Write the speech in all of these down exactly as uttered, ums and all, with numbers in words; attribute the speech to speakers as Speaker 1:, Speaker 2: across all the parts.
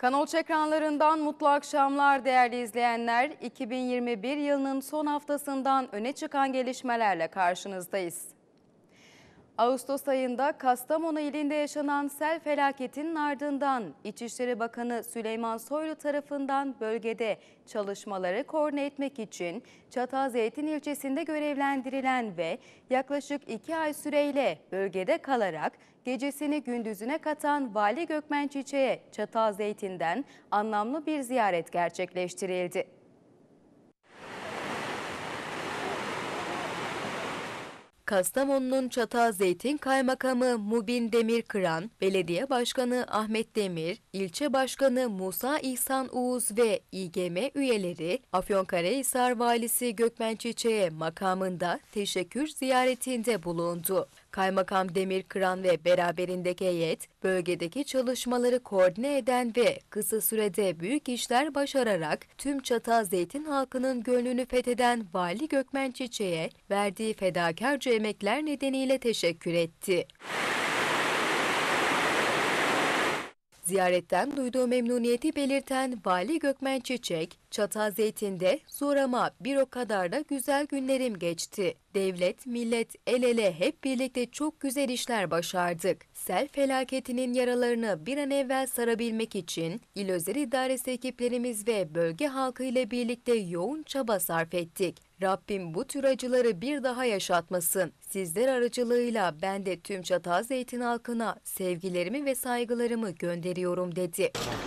Speaker 1: Kanal ekranlarından mutlu akşamlar değerli izleyenler. iki bin yirmi bir yılının son haftasından öne çıkan gelişmelerle karşınızdayız. Ağustos ayında Kastamonu ilinde yaşanan sel felaketinin ardından İçişleri Bakanı Süleyman Soylu tarafından bölgede çalışmaları koordine etmek için Çatalzeytin ilçesinde görevlendirilen ve yaklaşık iki ay süreyle bölgede kalarak gecesini gündüzüne katan Vali Gökmen Çiçek'e Çatalzeytin'den anlamlı bir ziyaret gerçekleştirildi. Kastamonu'nun Çatalzeytin Kaymakamı Mubin Demirkıran, Belediye Başkanı Ahmet Demir, İlçe Başkanı Musa İhsan Uğuz ve İ G M üyeleri Afyonkarahisar Valisi Gökmen Çiçek'e makamında teşekkür ziyaretinde bulundu. Kaymakam Demirkıran ve beraberindeki heyet, bölgedeki çalışmaları koordine eden ve kısa sürede büyük işler başararak tüm Çatalzeytin halkının gönlünü fetheden Vali Gökmen Çiçek'e verdiği fedakarca emekler nedeniyle teşekkür etti. Ziyaretten duyduğu memnuniyeti belirten Vali Gökmen Çiçek, Çatalzeytin'de zor ama bir o kadar da güzel günlerim geçti. Devlet, millet el ele hep birlikte çok güzel işler başardık. Sel felaketinin yaralarını bir an evvel sarabilmek için İl Özel İdaresi ekiplerimiz ve bölge halkı ile birlikte yoğun çaba sarf ettik. Rabbim bu tür acıları bir daha yaşatmasın. Sizler aracılığıyla ben de tüm Çatalzeytin halkına sevgilerimi ve saygılarımı gönderiyorum dedi.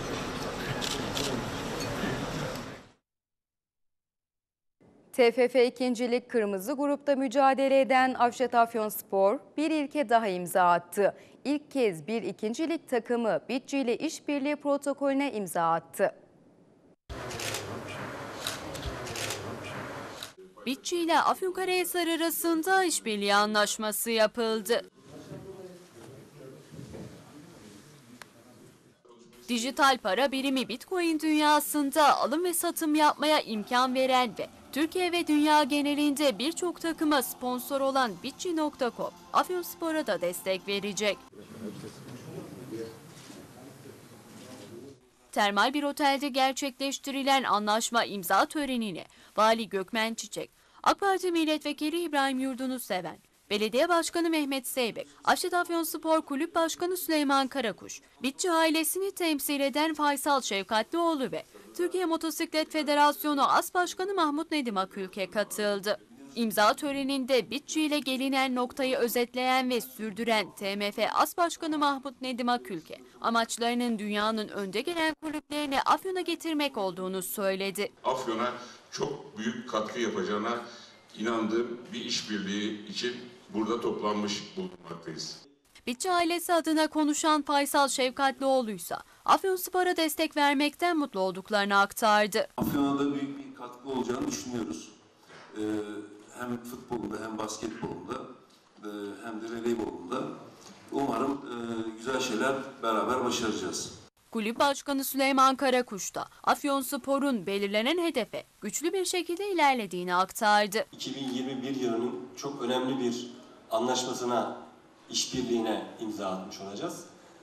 Speaker 1: T F F ikincilik Kırmızı Grup'ta mücadele eden Afşetafyonspor bir ilke daha imza attı. İlk kez bir ikincilik takımı Bitçi ile işbirliği protokolüne imza attı.
Speaker 2: Bitçi ile Afyonkarahisar arasında işbirliği anlaşması yapıldı. Dijital para birimi Bitcoin dünyasında alım ve satım yapmaya imkan veren ve Türkiye ve dünya genelinde birçok takıma sponsor olan Bitçi nokta com, Afyonspor'a da destek verecek. Termal bir otelde gerçekleştirilen anlaşma imza törenine Vali Gökmen Çiçek, AK Parti Milletvekili İbrahim Yurdunusseven, Belediye Başkanı Mehmet Zeybek, Afşetafyonspor Kulüp Başkanı Süleyman Karakuş, Bitçi ailesini temsil eden Faysal Şefkatlioğlu ve Türkiye Motosiklet Federasyonu As Başkanı Mahmut Nedim Akülke katıldı. İmza töreninde Bitçi ile gelinen noktayı özetleyen ve sürdüren T M F As Başkanı Mahmut Nedim Akülke, amaçlarının dünyanın önde gelen kulüplerini Afyon'a getirmek olduğunu söyledi.
Speaker 3: Afyon'a çok büyük katkı yapacağına inandığım bir işbirliği için burada toplanmış bulunmaktayız.
Speaker 2: Bitçi ailesi adına konuşan Faysal Şefkatlioğlu ise Afyonspor'a destek vermekten mutlu olduklarını aktardı.
Speaker 4: Afyon'a da büyük bir katkı olacağını düşünüyoruz. Ee, hem futbolunda hem basketbolunda e, hem de voleybolunda. Umarım e, güzel şeyler beraber başaracağız.
Speaker 2: Kulüp Başkanı Süleyman Karakuş da Afyonspor'un belirlenen hedefe güçlü bir şekilde ilerlediğini aktardı.
Speaker 5: iki bin yirmi bir yılının çok önemli bir anlaşmasına, işbirliğine imza atmış olacağız.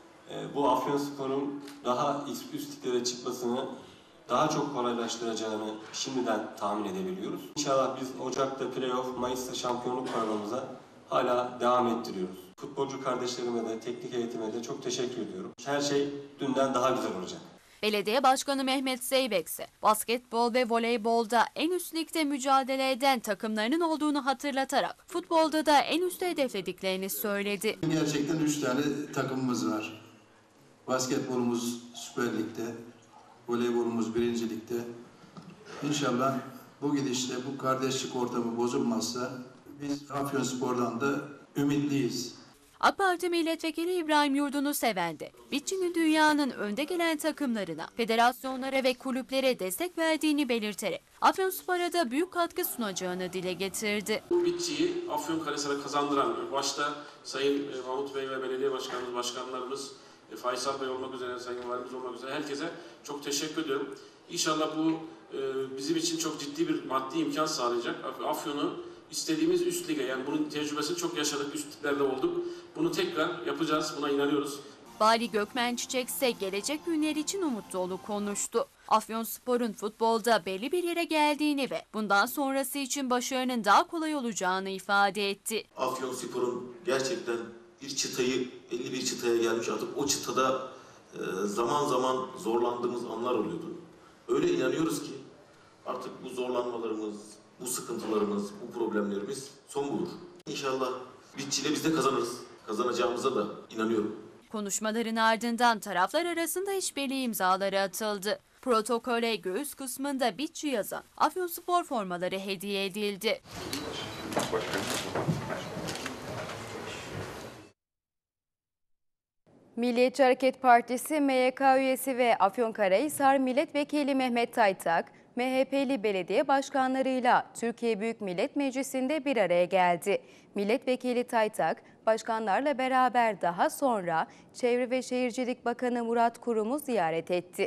Speaker 5: Bu Afyonspor'un daha üst liglere çıkmasını daha çok kolaylaştıracağını şimdiden tahmin edebiliyoruz. İnşallah biz Ocak'ta playoff, Mayıs'ta şampiyonluk programımıza hala devam ettiriyoruz. Futbolcu kardeşlerime de, teknik heyetime de çok teşekkür ediyorum. Her şey dünden daha güzel olacak.
Speaker 2: Belediye Başkanı Mehmet Zeybek ise basketbol ve voleybolda en üst ligde mücadele eden takımlarının olduğunu hatırlatarak futbolda da en üstte hedeflediklerini söyledi.
Speaker 6: Gerçekten üç tane takımımız var. Basketbolumuz Süper Lig'de, voleybolumuz birinci Lig'de. İnşallah bu gidişle bu kardeşlik ortamı bozulmazsa biz Afyonspor'dan da ümitliyiz.
Speaker 2: AK Parti Milletvekili İbrahim Yurdunusseven de Bitçi'nin dünyanın önde gelen takımlarına, federasyonlara ve kulüplere destek verdiğini belirterek Afyonspor'a da büyük katkı sunacağını dile getirdi.
Speaker 7: Bitçi'yi Afyonkarahisar'a kazandıran başta Sayın Mahmut Bey ve Belediye Başkanımız, başkanlarımız, Faysal Bey olmak üzere, Sayın Valimiz olmak üzere herkese çok teşekkür ediyorum. İnşallah bu bizim için çok ciddi bir maddi imkan sağlayacak. Afyon'u istediğimiz üst lige, yani bunun tecrübesini çok yaşadık, üst liglerde olduk. Bunu tekrar yapacağız, buna inanıyoruz.
Speaker 2: Vali Gökmen Çiçek ise gelecek günler için umut dolu konuştu. Afyonspor'un futbolda belli bir yere geldiğini ve bundan sonrası için başarının daha kolay olacağını ifade etti.
Speaker 8: Afyonspor'un gerçekten bir çıtayı, belli bir çıtaya gelmiş, artık o çıtada e, zaman zaman zorlandığımız anlar oluyordu. Öyle inanıyoruz ki artık bu zorlanmalarımız, bu sıkıntılarımız, bu problemlerimiz son bulur. İnşallah bitçiyle biz de kazanırız. Kazanacağımıza da inanıyorum.
Speaker 2: Konuşmaların ardından taraflar arasında işbirliği imzaları atıldı. Protokole göğüs kısmında bitçi yazan Afyonspor formaları hediye edildi.
Speaker 1: Milliyetçi Hareket Partisi M Y K üyesi ve Afyonkarahisar Milletvekili Mehmet Taytak, M H P'li belediye başkanlarıyla Türkiye Büyük Millet Meclisi'nde bir araya geldi. Milletvekili Taytak, başkanlarla beraber daha sonra Çevre ve Şehircilik Bakanı Murat Kurum'u ziyaret etti.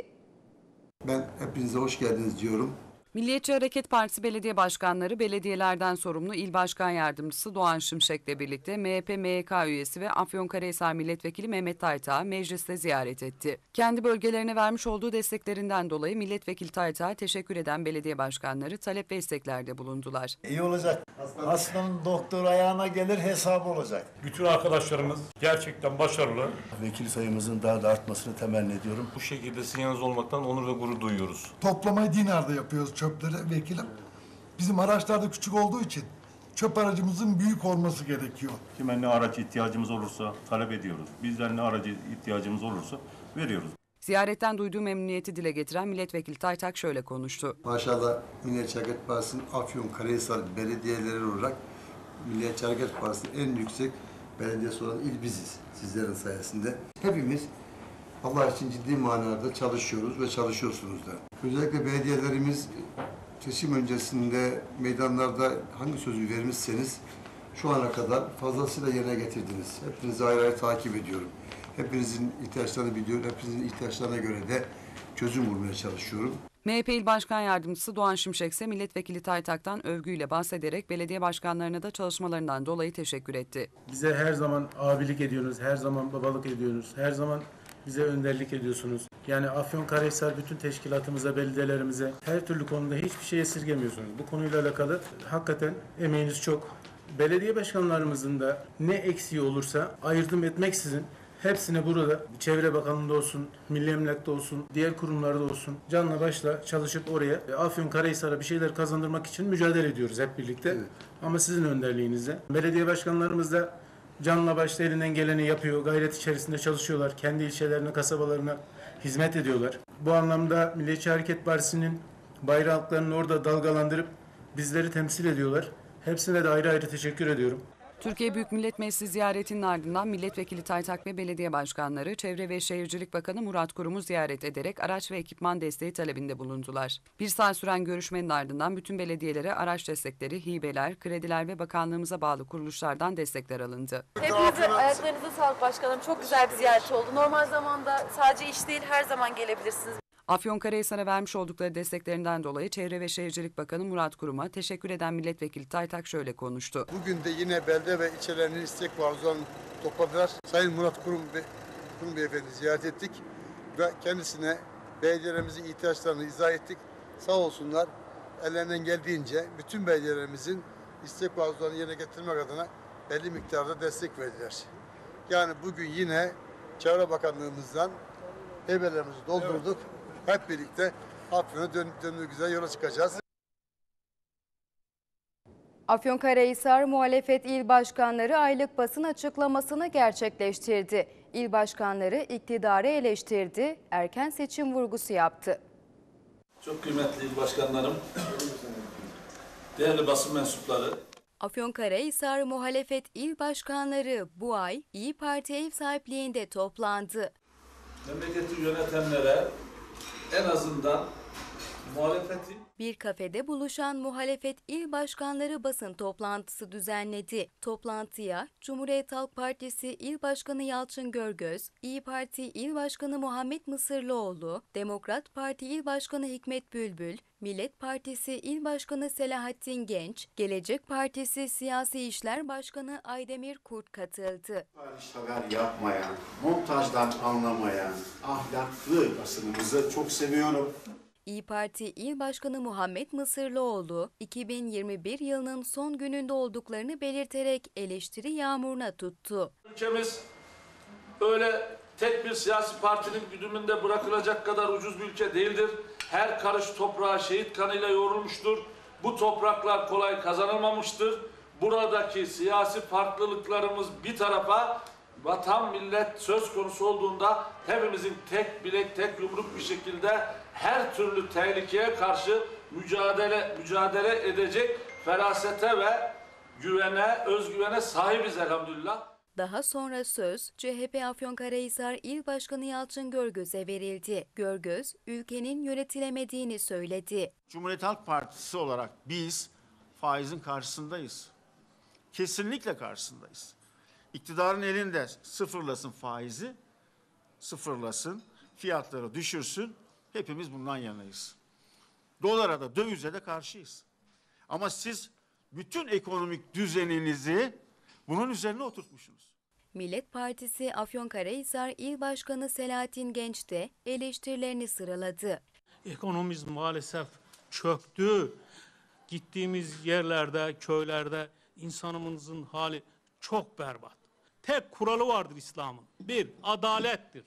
Speaker 9: Ben hepinize hoş geldiniz diyorum.
Speaker 10: Milliyetçi Hareket Partisi belediye başkanları, belediyelerden sorumlu İl Başkan Yardımcısı Doğan Şimşek'le birlikte M H P M Y K üyesi ve Afyonkarahisar Milletvekili Mehmet Taytak'ı mecliste ziyaret etti. Kendi bölgelerine vermiş olduğu desteklerinden dolayı Milletvekili Taytak'a teşekkür eden belediye başkanları talep ve isteklerde bulundular.
Speaker 11: İyi olacak. Hastanın doktor ayağına gelir, hesap olacak.
Speaker 12: Bütün arkadaşlarımız gerçekten başarılı.
Speaker 11: Vekil sayımızın daha da artmasını temenni ediyorum.
Speaker 12: Bu şekilde sizin yanınızda olmaktan onur ve gurur duyuyoruz.
Speaker 13: Toplamayı Dinar'da yapıyoruz çöpleri vekilim. Bizim araçlar da küçük olduğu için çöp aracımızın büyük olması gerekiyor.
Speaker 12: Kime ne araç ihtiyacımız olursa talep ediyoruz. Bizden ne aracı ihtiyacımız olursa veriyoruz.
Speaker 10: Ziyaretten duyduğu memnuniyeti dile getiren Milletvekili Taytak şöyle konuştu.
Speaker 9: Maşallah Milliyetçi Hareket Partisi'nin Afyonkarahisar belediyeleri olarak Milliyetçi Hareket Partisi'nin en yüksek belediyesi olan il biziz sizlerin sayesinde. Hepimiz Allah için ciddi manada çalışıyoruz ve çalışıyorsunuz da. Özellikle belediyelerimiz seçim öncesinde meydanlarda hangi sözü vermişseniz şu ana kadar fazlasıyla yerine getirdiniz. Hepinizi ayrı ayrı takip ediyorum. Hepinizin ihtiyaçlarını biliyorum. Hepinizin ihtiyaçlarına göre de çözüm bulmaya çalışıyorum.
Speaker 10: M H P İl Başkan Yardımcısı Doğan Şimşek ise Milletvekili Taytak'tan övgüyle bahsederek belediye başkanlarına da çalışmalarından dolayı teşekkür etti.
Speaker 14: Bize her zaman abilik ediyorsunuz, her zaman babalık ediyorsunuz, her zaman bize önderlik ediyorsunuz. Yani Afyonkarahisar bütün teşkilatımıza, belediyelerimize her türlü konuda hiçbir şey esirgemiyorsunuz. Bu konuyla alakalı hakikaten emeğiniz çok. Belediye başkanlarımızın da ne eksiği olursa ayırdım etmeksizin hepsine burada Çevre Bakanlığı'nda olsun, Milli Emlak'ta olsun, diğer kurumlarda olsun canla başla çalışıp oraya Afyonkarahisar'a bir şeyler kazandırmak için mücadele ediyoruz hep birlikte. Evet. Ama sizin önderliğinizle. Belediye başkanlarımız da canla başla elinden geleni yapıyor, gayret içerisinde çalışıyorlar. Kendi ilçelerine, kasabalarına hizmet ediyorlar. Bu anlamda Milliyetçi Hareket Partisi'nin bayraklarını orada dalgalandırıp bizleri temsil ediyorlar. Hepsine de ayrı ayrı teşekkür ediyorum.
Speaker 10: Türkiye Büyük Millet Meclisi ziyaretinin ardından Milletvekili Taytak ve belediye başkanları Çevre ve Şehircilik Bakanı Murat Kurum'u ziyaret ederek araç ve ekipman desteği talebinde bulundular. Bir saat süren görüşmenin ardından bütün belediyelere araç destekleri, hibeler, krediler ve bakanlığımıza bağlı kuruluşlardan destekler alındı.
Speaker 15: Hepinize ayaklarınıza sağlık başkanım. Çok güzel bir ziyaret oldu. Normal zamanda sadece iş değil, her zaman gelebilirsiniz.
Speaker 10: Afyonkarahisar'a vermiş oldukları desteklerinden dolayı Çevre ve Şehircilik Bakanı Murat Kurum'a teşekkür eden Milletvekili Taytak şöyle konuştu.
Speaker 16: Bugün de yine belde ve ilçelerinin istek ve arzularını topladılar. Sayın Murat Kurum, Be Kurum Beyefendi ziyaret ettik ve kendisine belediyelerimizin ihtiyaçlarını izah ettik. Sağ olsunlar, ellerinden geldiğince bütün belediyelerimizin istek ve arzularını yerine getirmek adına belli miktarda destek verdiler. Yani bugün yine Çevre Bakanlığımızdan hebelerimizi doldurduk. Evet. Hep birlikte Afyon'a dön dönümlü güzel yola çıkacağız.
Speaker 1: Afyonkarahisar Muhalefet İl Başkanları aylık basın açıklamasını gerçekleştirdi. İl başkanları iktidarı eleştirdi, erken seçim vurgusu yaptı.
Speaker 17: Çok kıymetli il başkanlarım, değerli basın mensupları.
Speaker 1: Afyonkarahisar Muhalefet İl Başkanları bu ay İYİ Parti ev sahipliğinde toplandı.
Speaker 17: Memleketi yönetenlere en azından muhalefeti
Speaker 1: Bir kafede buluşan muhalefet il başkanları basın toplantısı düzenledi. Toplantıya Cumhuriyet Halk Partisi İl Başkanı Yalçın Görgöz, İYİ Parti İl Başkanı Muhammed Mısırlıoğlu, Demokrat Parti İl Başkanı Hikmet Bülbül, Millet Partisi İl Başkanı Selahattin Genç, Gelecek Partisi Siyasi İşler Başkanı Aydemir Kurt katıldı.
Speaker 18: Sipariş haber yapmayan, montajdan anlamayan, ahlaklı basınımızı çok seviyorum.
Speaker 1: İYİ Parti İl Başkanı Muhammed Mısırlıoğlu, iki bin yirmi bir yılının son gününde olduklarını belirterek eleştiri yağmuruna tuttu.
Speaker 17: ülkemiz öyle tek bir siyasi partinin güdümünde bırakılacak kadar ucuz bir ülke değildir. Her karış toprağa şehit kanıyla yoğrulmuştur. Bu topraklar kolay kazanılmamıştır. Buradaki siyasi farklılıklarımız bir tarafa, vatan millet söz konusu olduğunda hepimizin tek bilek tek yumruk bir şekilde her türlü tehlikeye karşı mücadele mücadele edecek ferasete ve güvene, özgüvene sahibiz elhamdülillah.
Speaker 1: Daha sonra söz C H P Afyonkarahisar İl Başkanı Yalçın Görgöz'e verildi. Görgöz, ülkenin yönetilemediğini söyledi.
Speaker 18: Cumhuriyet Halk Partisi olarak biz faizin karşısındayız. Kesinlikle karşısındayız. İktidarın elinde sıfırlasın faizi, sıfırlasın, fiyatları düşürsün. Hepimiz bundan yanayız. Dolara da dövize de karşıyız. Ama siz bütün ekonomik düzeninizi bunun üzerine oturtmuşsunuz.
Speaker 1: Millet Partisi Afyonkarahisar İl Başkanı Selahattin Genç de eleştirilerini sıraladı.
Speaker 19: Ekonomimiz maalesef çöktü. Gittiğimiz yerlerde, köylerde insanımızın hali çok berbat. Tek kuralı vardır İslam'ın. Bir, adalettir.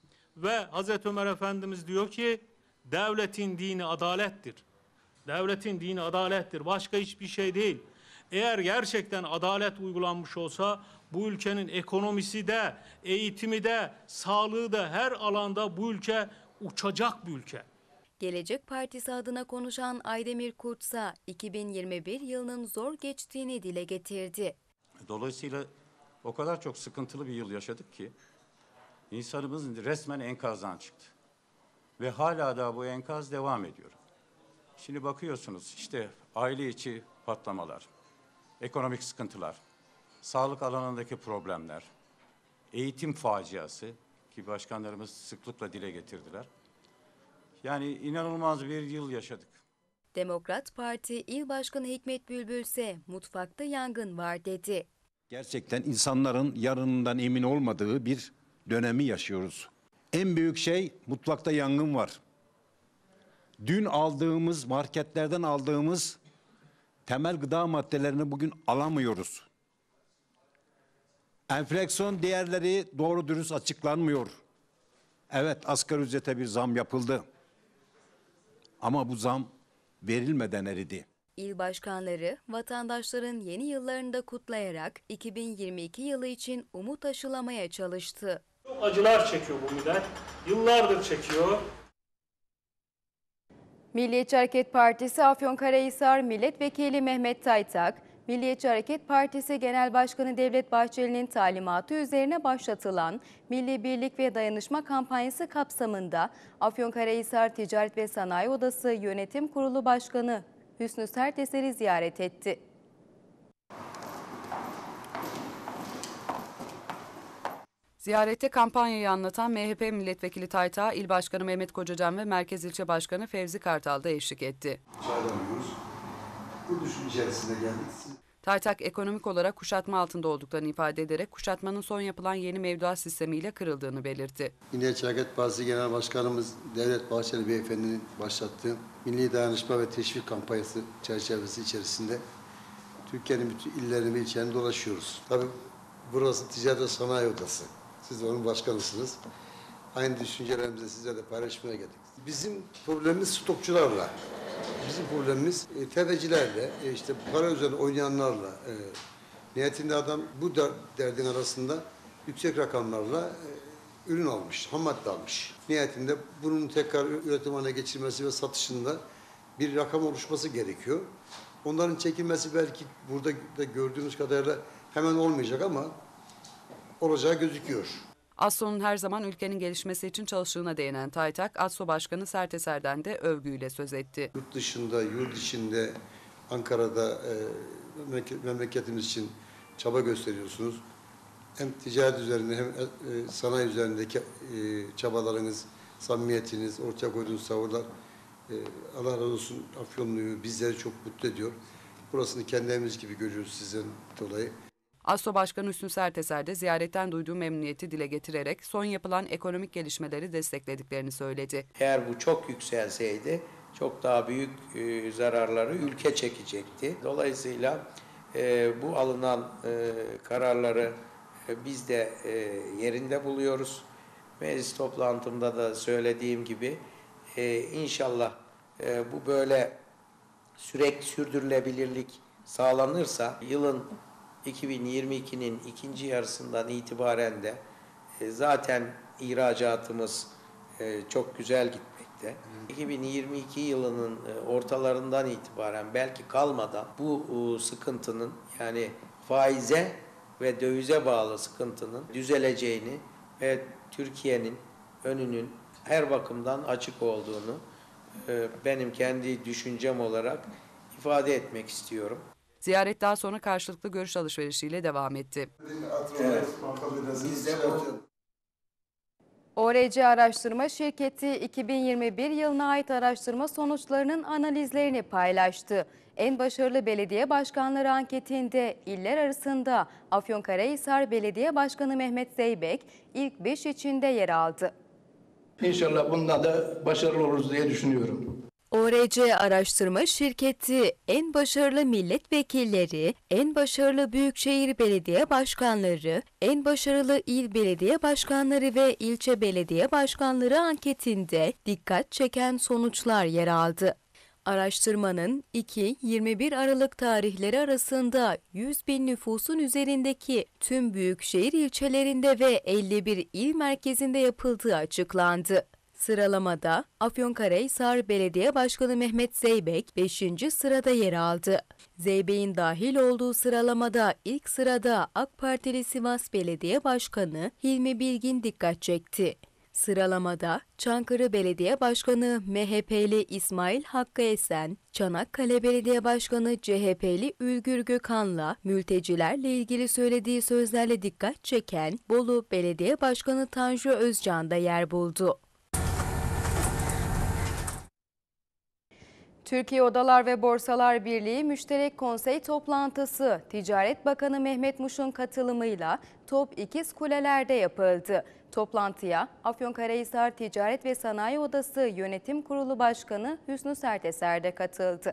Speaker 19: Ve Hazreti Ömer Efendimiz diyor ki, devletin dini adalettir. Devletin dini adalettir. Başka hiçbir şey değil. Eğer gerçekten adalet uygulanmış olsa, bu ülkenin ekonomisi de, eğitimi de, sağlığı da her alanda bu ülke uçacak bir ülke.
Speaker 1: Gelecek Partisi adına konuşan Aydemir Kurtsa, iki bin yirmi bir yılının zor geçtiğini dile getirdi.
Speaker 20: Dolayısıyla o kadar çok sıkıntılı bir yıl yaşadık ki, insanımız resmen enkazdan çıktı. Ve hala da bu enkaz devam ediyor. Şimdi bakıyorsunuz işte aile içi patlamalar, ekonomik sıkıntılar, sağlık alanındaki problemler, eğitim faciası ki başkanlarımız sıklıkla dile getirdiler. Yani inanılmaz bir yıl yaşadık.
Speaker 1: Demokrat Parti İl Başkanı Hikmet Bülbül ise mutfakta yangın var dedi.
Speaker 21: Gerçekten insanların yarınından emin olmadığı bir dönemi yaşıyoruz. En büyük şey mutfakta yangın var. Dün aldığımız, marketlerden aldığımız temel gıda maddelerini bugün alamıyoruz. Enflasyon değerleri doğru dürüst açıklanmıyor. Evet, asgari ücrete bir zam yapıldı. Ama bu zam verilmeden eridi.
Speaker 1: İl başkanları vatandaşların yeni yıllarını da kutlayarak iki bin yirmi iki yılı için umut aşılamaya çalıştı.
Speaker 19: Çok acılar çekiyor bu millet. Yıllardır çekiyor.
Speaker 1: Milliyetçi Hareket Partisi Afyonkarahisar Milletvekili Mehmet Taytak, Milliyetçi Hareket Partisi Genel Başkanı Devlet Bahçeli'nin talimatı üzerine başlatılan Milli Birlik ve Dayanışma kampanyası kapsamında Afyonkarahisar Ticaret ve Sanayi Odası Yönetim Kurulu Başkanı Hüsnü Serteser'i ziyaret etti.
Speaker 10: Ziyarette kampanyayı anlatan M H P Milletvekili Taytak'a İl Başkanı Mehmet Kocacan ve Merkez İlçe Başkanı Fevzi Kartal da eşlik etti.
Speaker 9: Çağıramıyoruz. Bu düşünce içerisinde geldik.
Speaker 10: Taytak ekonomik olarak kuşatma altında olduklarını ifade ederek kuşatmanın son yapılan yeni mevduat sistemiyle kırıldığını belirtti.
Speaker 9: Milliyetçi Hareket Partisi Genel Başkanımız Devlet Bahçeli Beyefendi'nin başlattığı Milli Dayanışma ve Teşvik Kampanyası çerçevesi içerisinde Türkiye'nin bütün illerini ve ilçelerini dolaşıyoruz. Tabii burası Ticaret ve Sanayi Odası. Siz de onun başkanısınız. Aynı düşüncelerimizi sizlerle de paylaşmaya geldik. Bizim problemimiz stokçularla. Bizim problemimiz e, tefecilerle, e, işte para üzerine oynayanlarla. E, niyetinde adam bu derdin arasında yüksek rakamlarla e, ürün almış, ham madde almış. Niyetinde bunun tekrar üretim haline geçirmesi ve satışında bir rakam oluşması gerekiyor. Onların çekilmesi belki burada da gördüğünüz kadarıyla hemen olmayacak ama olacağı gözüküyor.
Speaker 10: ASSO'nun her zaman ülkenin gelişmesi için çalıştığına değinen Taytak, ASSO Başkanı Serteser'den de övgüyle söz etti.
Speaker 6: Yurt dışında, yurt içinde, Ankara'da e, memleketimiz için çaba gösteriyorsunuz. Hem ticaret üzerinde hem e, sanayi üzerindeki e, çabalarınız, samimiyetiniz, ortaya koyduğunuz tavırlar e, Allah razı olsun Afyonlu'yu bizleri çok mutlu ediyor. Burasını kendi evimiz gibi görüyoruz sizden dolayı.
Speaker 10: ASSO Başkanı Hüsnü Serteser de ziyaretten duyduğu memnuniyeti dile getirerek son yapılan ekonomik gelişmeleri desteklediklerini söyledi.
Speaker 3: Eğer bu çok yükselseydi çok daha büyük e, zararları ülke çekecekti. Dolayısıyla e, bu alınan e, kararları e, biz de e, yerinde buluyoruz. Meclis toplantımda da söylediğim gibi e, inşallah e, bu böyle sürekli sürdürülebilirlik sağlanırsa yılın iki bin yirmi ikinin ikinci yarısından itibaren de e, zaten ihracatımız e, çok güzel gitmekte. iki bin yirmi iki yılının e, ortalarından itibaren belki kalmadan bu e, sıkıntının yani faize ve dövize bağlı sıkıntının düzeleceğini ve Türkiye'nin önünün her bakımdan açık olduğunu e, benim kendi düşüncem olarak ifade etmek istiyorum.
Speaker 10: Ziyaret daha sonra karşılıklı görüş alışverişiyle devam etti.
Speaker 3: Evet.
Speaker 1: O R C Araştırma Şirketi iki bin yirmi bir yılına ait araştırma sonuçlarının analizlerini paylaştı. En başarılı belediye başkanları anketinde iller arasında Afyonkarahisar Belediye Başkanı Mehmet Zeybek ilk beş içinde yer aldı.
Speaker 22: İnşallah bundan da başarılı oluruz diye düşünüyorum.
Speaker 1: O R C Araştırma Şirketi en başarılı milletvekilleri, en başarılı büyükşehir belediye başkanları, en başarılı il belediye başkanları ve ilçe belediye başkanları anketinde dikkat çeken sonuçlar yer aldı. Araştırmanın iki yirmi bir Aralık tarihleri arasında yüz bin nüfusun üzerindeki tüm büyükşehir ilçelerinde ve elli bir il merkezinde yapıldığı açıklandı. Sıralamada Afyonkarahisar Belediye Başkanı Mehmet Zeybek beşinci sırada yer aldı. Zeybek'in dahil olduğu sıralamada ilk sırada AK Partili Sivas Belediye Başkanı Hilmi Bilgin dikkat çekti. Sıralamada Çankırı Belediye Başkanı M H P'li İsmail Hakkı Esen, Çanakkale Belediye Başkanı C H P'li Ülgür Gökhan'la mültecilerle ilgili söylediği sözlerle dikkat çeken Bolu Belediye Başkanı Tanju Özcan da yer buldu. Türkiye Odalar ve Borsalar Birliği Müşterek Konsey Toplantısı Ticaret Bakanı Mehmet Muş'un katılımıyla Top İkiz Kuleler'de yapıldı. Toplantıya Afyonkarahisar Ticaret ve Sanayi Odası Yönetim Kurulu Başkanı Hüsnü Serteser de katıldı.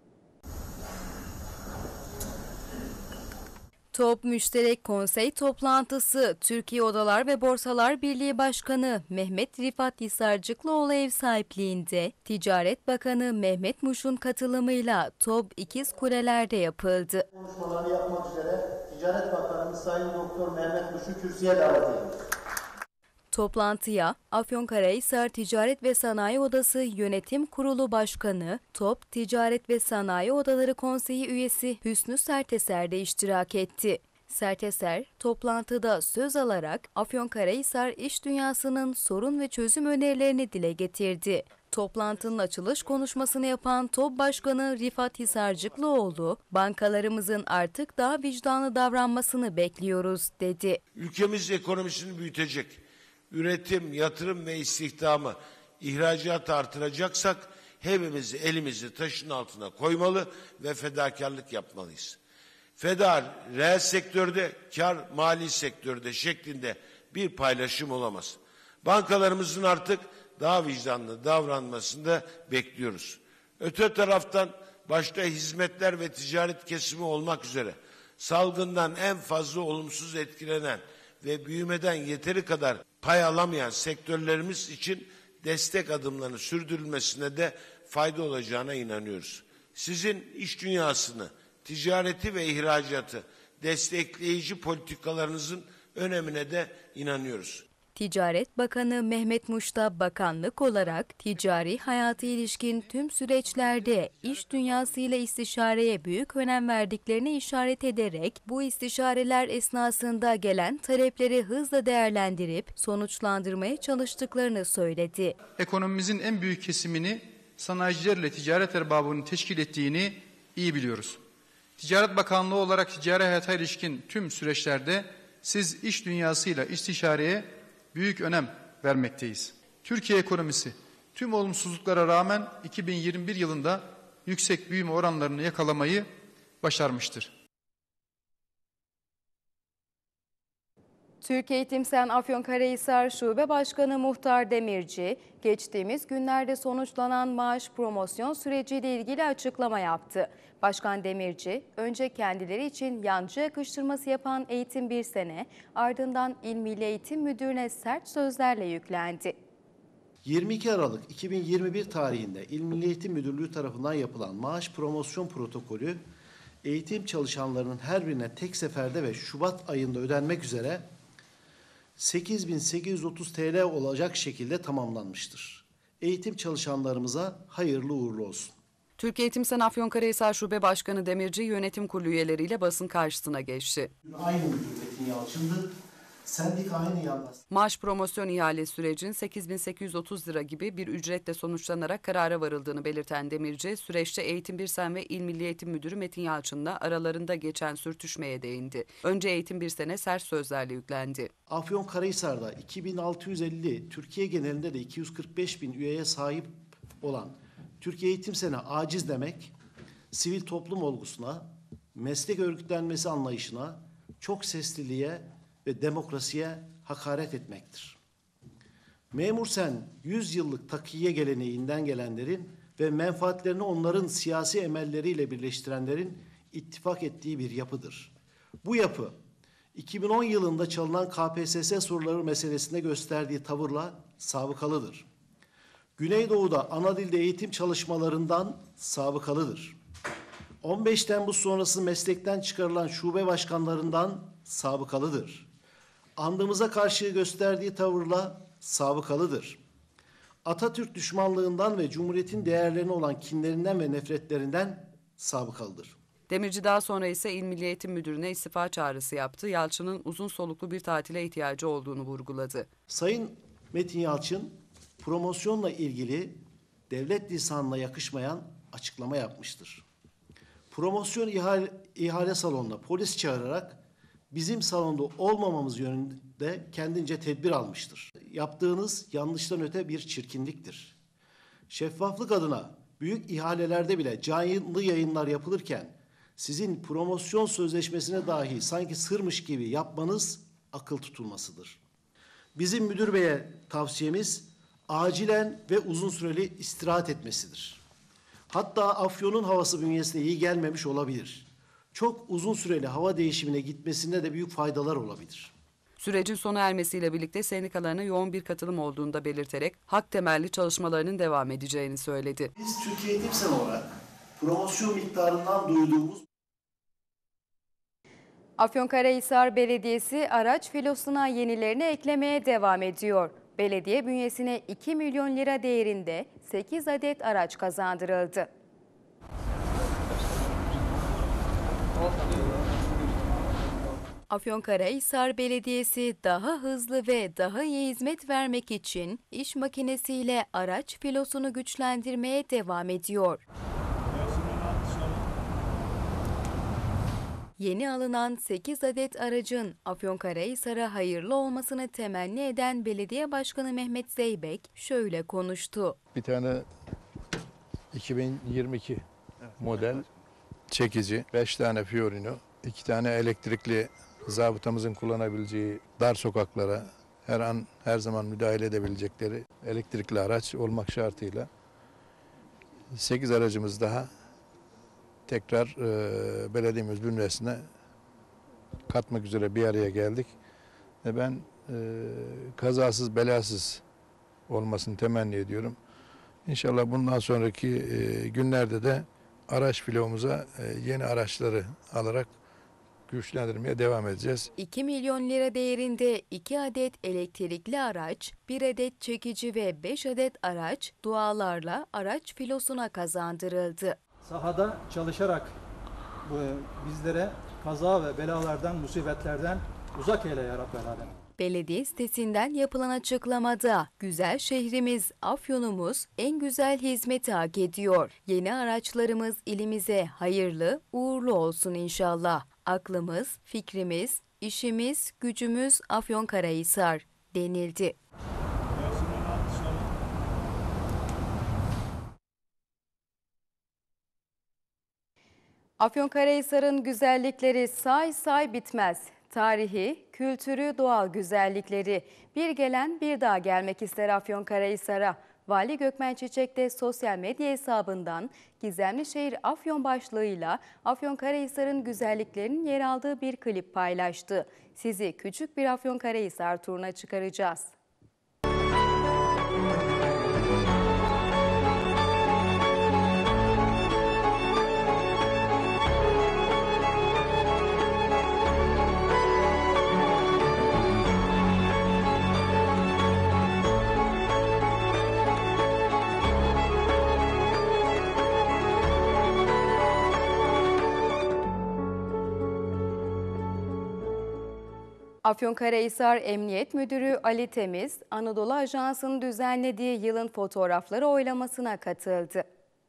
Speaker 1: Top Müşterek Konsey Toplantısı Türkiye Odalar ve Borsalar Birliği Başkanı Mehmet Rifat Hisarcıklıoğlu ev sahipliğinde Ticaret Bakanı Mehmet Muş'un katılımıyla Top İkiz Kuleler'de yapıldı.
Speaker 23: Konuşmalarını yapmak üzere Ticaret Bakanımız Sayın Doktor Mehmet Muş'u kürsüye davet ediyoruz.
Speaker 1: Toplantıya Afyonkarahisar Ticaret ve Sanayi Odası Yönetim Kurulu Başkanı, Top Ticaret ve Sanayi Odaları Konseyi üyesi Hüsnü Serteser de iştirak etti. Serteser, toplantıda söz alarak Afyonkarahisar iş dünyasının sorun ve çözüm önerilerini dile getirdi. Toplantının açılış konuşmasını yapan Top Başkanı Rifat Hisarcıklıoğlu, bankalarımızın artık daha vicdanlı davranmasını bekliyoruz dedi.
Speaker 24: Ülkemiz ekonomisini büyütecek. Üretim, yatırım ve istihdamı, ihracatı artıracaksak hepimiz elimizi taşın altına koymalı ve fedakarlık yapmalıyız. Feda reel sektörde, kar mali sektörde şeklinde bir paylaşım olamaz. Bankalarımızın artık daha vicdanlı davranmasını da bekliyoruz. Öte taraftan başta hizmetler ve ticaret kesimi olmak üzere salgından en fazla olumsuz etkilenen ve büyümeden yeteri kadar pay alamayan sektörlerimiz için destek adımlarının sürdürülmesine de fayda olacağına inanıyoruz. Sizin iş dünyasını, ticareti ve ihracatı destekleyici politikalarınızın önemine de inanıyoruz.
Speaker 1: Ticaret Bakanı Mehmet Muş'ta bakanlık olarak ticari hayata ilişkin tüm süreçlerde iş dünyasıyla istişareye büyük önem verdiklerini işaret ederek bu istişareler esnasında gelen talepleri hızla değerlendirip sonuçlandırmaya çalıştıklarını söyledi.
Speaker 4: Ekonomimizin en büyük kesimini sanayicilerle ticaret erbabının teşkil ettiğini iyi biliyoruz. Ticaret Bakanlığı olarak ticari hayata ilişkin tüm süreçlerde siz iş dünyasıyla istişareye büyük önem vermekteyiz. Türkiye ekonomisi tüm olumsuzluklara rağmen iki bin yirmi bir yılında yüksek büyüme oranlarını yakalamayı başarmıştır.
Speaker 1: Türkiye Eğitim Sen Afyonkarahisar Şube Başkanı Muhtar Demirci, geçtiğimiz günlerde sonuçlanan maaş promosyon süreciyle ilgili açıklama yaptı. Başkan Demirci, önce kendileri için yancı yakıştırması yapan Eğitim Bir Sene, ardından İl Milli Eğitim Müdürü'ne sert sözlerle yüklendi.
Speaker 23: yirmi iki Aralık iki bin yirmi bir tarihinde İl Milli Eğitim Müdürlüğü tarafından yapılan maaş promosyon protokolü, eğitim çalışanlarının her birine tek seferde ve Şubat ayında ödenmek üzere sekiz bin sekiz yüz otuz TL olacak şekilde tamamlanmıştır. Eğitim çalışanlarımıza hayırlı uğurlu olsun.
Speaker 10: Türkiye Eğitim Sen Afyonkarahisar Şube Başkanı Demirci yönetim kurulu üyeleriyle basın karşısına geçti.
Speaker 23: Aynı müdür Metin Yalçın'dı. Sendika aynı yalnız.
Speaker 10: Maaş promosyon ihale sürecinin sekiz bin sekiz yüz otuz lira gibi bir ücretle sonuçlanarak karara varıldığını belirten Demirci, süreçte Eğitim Bir Sen ve İl Milli Eğitim Müdürü Metin Yalçın'la aralarında geçen sürtüşmeye değindi. Önce Eğitim Bir Sen'e sert sözlerle yüklendi.
Speaker 23: Afyonkarahisar'da iki bin altı yüz elli, Türkiye genelinde de iki yüz kırk beş bin üyeye sahip olan Türkiye Eğitim Sen'e aciz demek, sivil toplum olgusuna, meslek örgütlenmesi anlayışına, çok sesliliğe ve demokrasiye hakaret etmektir. Memur Sen, yüz yıllık takiye geleneğinden gelenlerin ve menfaatlerini onların siyasi emelleriyle birleştirenlerin ittifak ettiği bir yapıdır. Bu yapı, iki bin on yılında çalınan K P S S soruları meselesinde gösterdiği tavırla sabıkalıdır. Güneydoğu'da ana dilde eğitim çalışmalarından sabıkalıdır. on beş Temmuz sonrası meslekten çıkarılan şube başkanlarından sabıkalıdır. Andımıza karşı gösterdiği tavırla sabıkalıdır. Atatürk düşmanlığından ve Cumhuriyet'in değerlerine olan kinlerinden ve nefretlerinden sabıkalıdır.
Speaker 10: Demirci daha sonra ise İl Milli Eğitim Müdürü'ne istifa çağrısı yaptı. Yalçın'ın uzun soluklu bir tatile ihtiyacı olduğunu vurguladı.
Speaker 23: Sayın Metin Yalçın, promosyonla ilgili devlet lisanına yakışmayan açıklama yapmıştır. Promosyon ihale, ihale salonuna polis çağırarak bizim salonda olmamamız yönünde kendince tedbir almıştır. Yaptığınız yanlıştan öte bir çirkinliktir. Şeffaflık adına büyük ihalelerde bile canlı yayınlar yapılırken sizin promosyon sözleşmesine dahi sanki sırmış gibi yapmanız akıl tutulmasıdır. Bizim müdür beye tavsiyemiz acilen ve uzun süreli istirahat etmesidir. Hatta Afyon'un havası bünyesine iyi gelmemiş olabilir. Çok uzun süreli hava değişimine gitmesinde de büyük faydalar olabilir.
Speaker 10: Sürecin sona ermesiyle birlikte sendikalarına yoğun bir katılım olduğunu da belirterek hak temelli çalışmalarının devam edeceğini söyledi.
Speaker 23: Biz Türkiye Eğitim Sen olarak promosyon miktarından duyduğumuz
Speaker 1: Afyonkarahisar Belediyesi araç filosuna yenilerini eklemeye devam ediyor. Belediye bünyesine iki milyon lira değerinde sekiz adet araç kazandırıldı. Afyonkarahisar Belediyesi daha hızlı ve daha iyi hizmet vermek için iş makinesiyle araç filosunu güçlendirmeye devam ediyor. Yeni alınan sekiz adet aracın Afyonkarahisar'a hayırlı olmasını temenni eden Belediye Başkanı Mehmet Zeybek şöyle konuştu.
Speaker 5: Bir tane iki bin yirmi iki model çekici, beş tane Fiorino, iki tane elektrikli zabıtamızın kullanabileceği dar sokaklara her an her zaman müdahale edebilecekleri elektrikli araç olmak şartıyla sekiz aracımız daha tekrar e, belediyemiz bünyesine katmak üzere bir araya geldik. Ve ben e, kazasız belasız olmasını temenni ediyorum. İnşallah bundan sonraki e, günlerde de araç filomuza e, yeni araçları alarak güçlendirmeye devam edeceğiz.
Speaker 1: iki milyon lira değerinde iki adet elektrikli araç, bir adet çekici ve beş adet araç dualarla araç filosuna kazandırıldı.
Speaker 2: Sahada çalışarak bu, bizlere kaza ve belalardan, musibetlerden uzak eyle ya Rabbel Alem.
Speaker 1: Belediye sitesinden yapılan açıklamada güzel şehrimiz Afyon'umuz en güzel hizmeti hak ediyor. Yeni araçlarımız ilimize hayırlı, uğurlu olsun inşallah. Aklımız, fikrimiz, işimiz, gücümüz Afyonkarahisar denildi. Afyonkarahisar'ın güzellikleri say say bitmez. Tarihi, kültürü, doğal güzellikleri. Bir gelen bir daha gelmek ister Afyonkarahisar'a. Vali Gökmen Çiçek de sosyal medya hesabından Gizemli Şehir Afyon başlığıyla Afyonkarahisar'ın güzelliklerinin yer aldığı bir klip paylaştı. Sizi küçük bir Afyonkarahisar turuna çıkaracağız. Afyonkarahisar Emniyet Müdürü Ali Temiz, Anadolu Ajansı'nın düzenlediği yılın fotoğrafları oylamasına katıldı.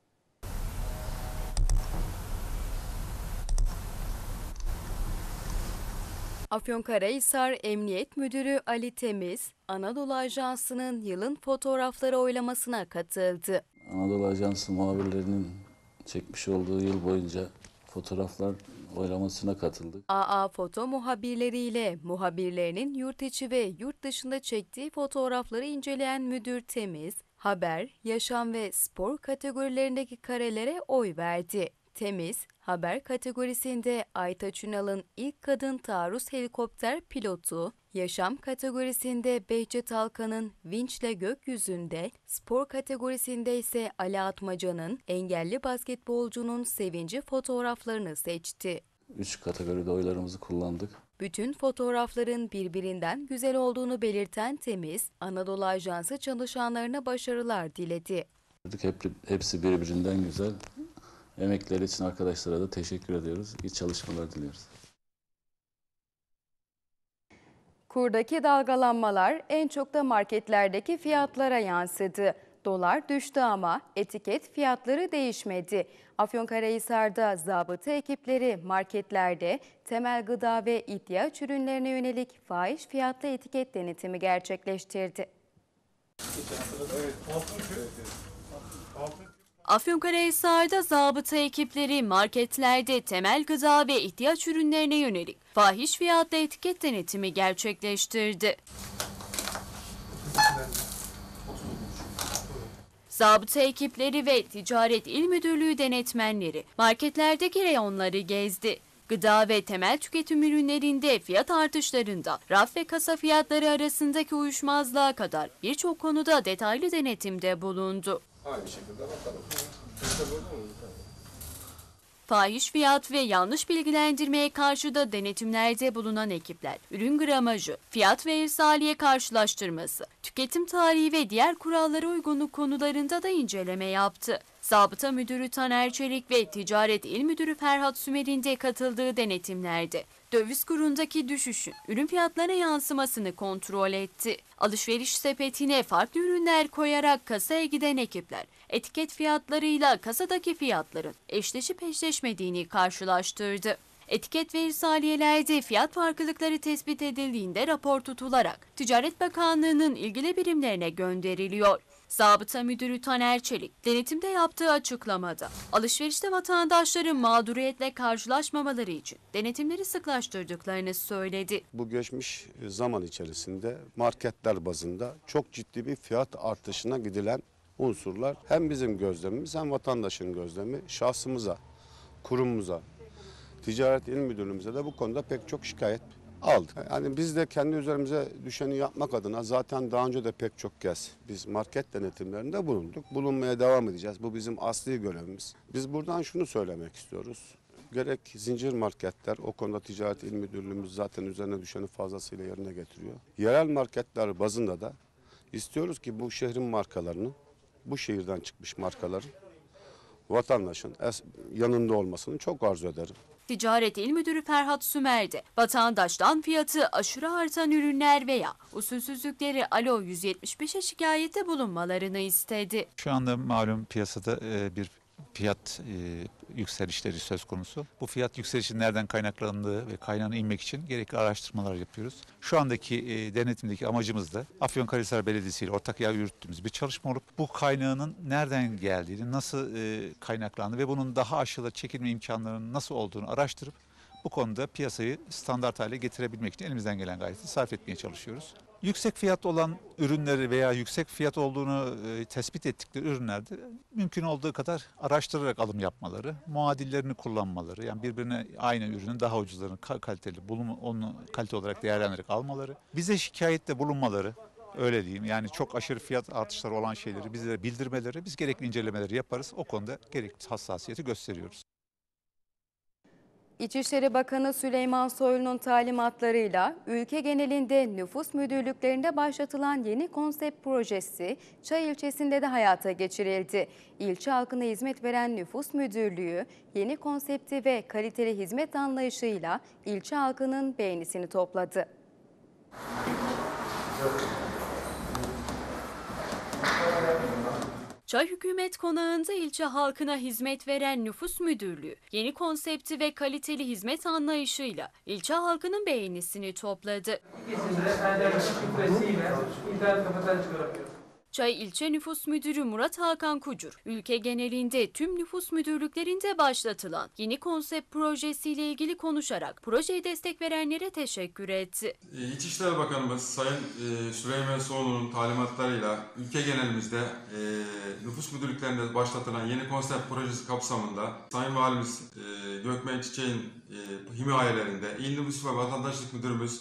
Speaker 1: Afyonkarahisar Emniyet Müdürü Ali Temiz, Anadolu Ajansı'nın yılın fotoğrafları oylamasına katıldı.
Speaker 7: Anadolu Ajansı muhabirlerinin çekmiş olduğu yıl boyunca fotoğraflar oylamasına katıldık.
Speaker 1: A A Foto muhabirleriyle muhabirlerinin yurt içi ve yurt dışında çektiği fotoğrafları inceleyen Müdür Temiz, haber, yaşam ve spor kategorilerindeki karelere oy verdi. Temiz, haber kategorisinde Aytaç Ünal'ın ilk kadın taarruz helikopter pilotu, yaşam kategorisinde Behçet Alkan'ın vinçle gökyüzünde, spor kategorisinde ise Ali Atmaca'nın engelli basketbolcunun sevinci fotoğraflarını seçti.
Speaker 7: Üç kategoride oylarımızı kullandık.
Speaker 1: Bütün fotoğrafların birbirinden güzel olduğunu belirten Temiz, Anadolu Ajansı çalışanlarına başarılar diledi.
Speaker 7: Hep, hepsi birbirinden güzel. Emekleri için arkadaşlara da teşekkür ediyoruz. İyi çalışmalar diliyoruz.
Speaker 1: Kurdaki dalgalanmalar en çok da marketlerdeki fiyatlara yansıdı. Dolar düştü ama etiket fiyatları değişmedi. Afyonkarahisar'da zabıta ekipleri marketlerde temel gıda ve ihtiyaç ürünlerine yönelik fahiş fiyatlı etiket denetimi gerçekleştirdi. Afyonkarahisar'da zabıta ekipleri marketlerde temel gıda ve ihtiyaç ürünlerine yönelik fahiş fiyatlı etiket denetimi gerçekleştirdi. Zabıta ekipleri ve Ticaret İl Müdürlüğü denetmenleri marketlerdeki reyonları gezdi. Gıda ve temel tüketim ürünlerinde fiyat artışlarında raf ve kasa fiyatları arasındaki uyuşmazlığa kadar birçok konuda detaylı denetimde bulundu. Aynı şekilde bakalım. Fahiş fiyat ve yanlış bilgilendirmeye karşı da denetimlerde bulunan ekipler, ürün gramajı, fiyat ve irsaliye karşılaştırması, tüketim tarihi ve diğer kurallara uygunluk konularında da inceleme yaptı. Zabıta Müdürü Taner Çelik ve Ticaret İl Müdürü Ferhat Sümer'in de katıldığı denetimlerde döviz kurundaki düşüşün ürün fiyatlarına yansımasını kontrol etti. Alışveriş sepetine farklı ürünler koyarak kasaya giden ekipler, etiket fiyatlarıyla kasadaki fiyatların eşleşip eşleşmediğini karşılaştırdı. Etiket ve irsaliyelerde fiyat farklılıkları tespit edildiğinde rapor tutularak Ticaret Bakanlığı'nın ilgili birimlerine gönderiliyor. Zabıta Müdürü Taner Çelik, denetimde yaptığı açıklamada, alışverişte vatandaşların mağduriyetle karşılaşmamaları için denetimleri sıklaştırdıklarını söyledi.
Speaker 8: Bu geçmiş zaman içerisinde marketler bazında çok ciddi bir fiyat artışına gidilen unsurlar hem bizim gözlemimiz hem vatandaşın gözlemi şahsımıza, kurumumuza, Ticaret İl Müdürlüğümüze de bu konuda pek çok şikayet aldık. Yani biz de kendi üzerimize düşeni yapmak adına zaten daha önce de pek çok kez biz market denetimlerinde bulunduk. Bulunmaya devam edeceğiz. Bu bizim asli görevimiz. Biz buradan şunu söylemek istiyoruz. Gerek zincir marketler, o konuda Ticaret İl Müdürlüğümüz zaten üzerine düşeni fazlasıyla yerine getiriyor. Yerel marketler bazında da istiyoruz ki bu şehrin markalarını, bu şehirden çıkmış markaların vatandaşın yanında olmasını çok arzu ederim.
Speaker 11: Ticaret İl Müdürü Ferhat Sümer de vatandaştan fiyatı aşırı artan ürünler veya usulsüzlükleri Alo yüz yetmiş beşe şikayette bulunmalarını istedi.
Speaker 12: Şu anda malum piyasada bir fiyat yükselişleri söz konusu. Bu fiyat yükselişinin nereden kaynaklandığı ve kaynağına inmek için gerekli araştırmalar yapıyoruz. Şu andaki denetimdeki amacımız da Afyonkarahisar Belediyesi ile ortak yürüttüğümüz bir çalışma olup bu kaynağının nereden geldiğini, nasıl kaynaklandığını ve bunun daha aşağıda çekilme imkanlarının nasıl olduğunu araştırıp bu konuda piyasayı standart hale getirebilmek için elimizden gelen gayreti sarf etmeye çalışıyoruz. Yüksek fiyat olan ürünleri veya yüksek fiyat olduğunu e, tespit ettikleri ürünlerde mümkün olduğu kadar araştırarak alım yapmaları, muadillerini kullanmaları, yani birbirine aynı ürünün daha ucuzlarını kaliteli, bulun, onu kalite olarak değerlendirerek almaları, bize şikayette bulunmaları, öyle diyeyim, yani çok aşırı fiyat artışları olan şeyleri bizlere bildirmeleri, biz gerekli incelemeleri yaparız, o konuda gerekli hassasiyeti gösteriyoruz.
Speaker 1: İçişleri Bakanı Süleyman Soylu'nun talimatlarıyla ülke genelinde nüfus müdürlüklerinde başlatılan yeni konsept projesi Çay ilçesinde de hayata geçirildi. İlçe halkına hizmet veren nüfus müdürlüğü yeni konsepti ve kaliteli hizmet anlayışıyla ilçe halkının beğenisini topladı.
Speaker 11: Çay Hükümet Konağı'nda ilçe halkına hizmet veren nüfus müdürlüğü yeni konsepti ve kaliteli hizmet anlayışıyla ilçe halkının beğenisini topladı. Çay İlçe Nüfus Müdürü Murat Hakan Kucur, ülke genelinde tüm nüfus müdürlüklerinde başlatılan yeni konsept projesiyle ilgili konuşarak projeye destek verenlere teşekkür etti.
Speaker 13: İçişleri Bakanımız Sayın Süleyman Soylu'nun talimatlarıyla ülke genelimizde nüfus müdürlüklerinde başlatılan yeni konsept projesi kapsamında Sayın Valimiz Gökmen Çiçek'in himayelerinde İl Nüfus ve Vatandaşlık Müdürümüz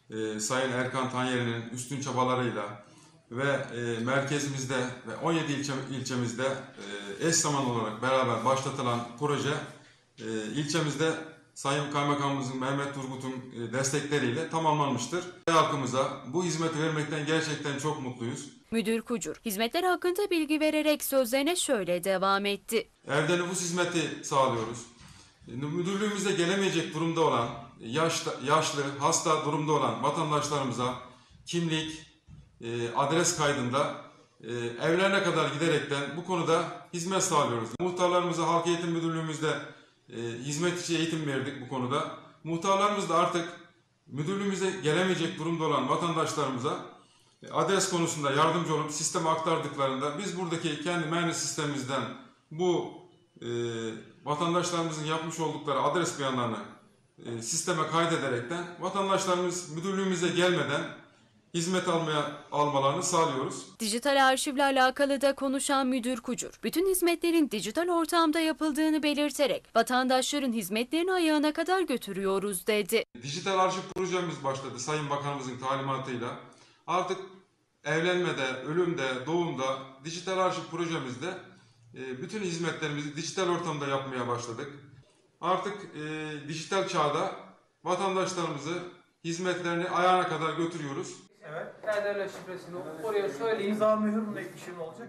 Speaker 13: Sayın Erkan Tanyeri'nin üstün çabalarıyla ve e, merkezimizde ve on yedi ilçe, ilçemizde e, eş zamanlı olarak beraber başlatılan proje e, ilçemizde Sayın Kaymakamımızın Mehmet Turgut'un e, destekleriyle tamamlanmıştır. Halkımıza bu hizmeti vermekten gerçekten çok mutluyuz.
Speaker 11: Müdür Kucur, hizmetler hakkında bilgi vererek sözlerine şöyle devam etti.
Speaker 13: Evde nüfus hizmeti sağlıyoruz. Müdürlüğümüzde gelemeyecek durumda olan, yaşlı, yaşlı hasta durumda olan vatandaşlarımıza kimlik, E, adres kaydında e, evlerine kadar giderekten bu konuda hizmet sağlıyoruz. Muhtarlarımıza Halk Eğitim Müdürlüğümüzde e, hizmet içi eğitim verdik bu konuda. Muhtarlarımız da artık müdürlüğümüze gelemeyecek durumda olan vatandaşlarımıza e, adres konusunda yardımcı olup sisteme aktardıklarında biz buradaki kendi mühendis sistemimizden bu e, vatandaşlarımızın yapmış oldukları adres beyanlarını e, sisteme kaydederekten vatandaşlarımız müdürlüğümüze gelmeden hizmet almaya almalarını sağlıyoruz.
Speaker 11: Dijital arşivle alakalı da konuşan Müdür Kucur, bütün hizmetlerin dijital ortamda yapıldığını belirterek vatandaşların hizmetlerini ayağına kadar götürüyoruz dedi.
Speaker 13: Dijital arşiv projemiz başladı Sayın Bakanımızın talimatıyla. Artık evlenmede, ölümde, doğumda dijital arşiv projemizde bütün hizmetlerimizi dijital ortamda yapmaya başladık. Artık e, dijital çağda vatandaşlarımızı hizmetlerini ayağına kadar götürüyoruz.
Speaker 14: Evet, E-Devlet şifresini oraya söyleyeyim. İmza mühürle bir şey olacak.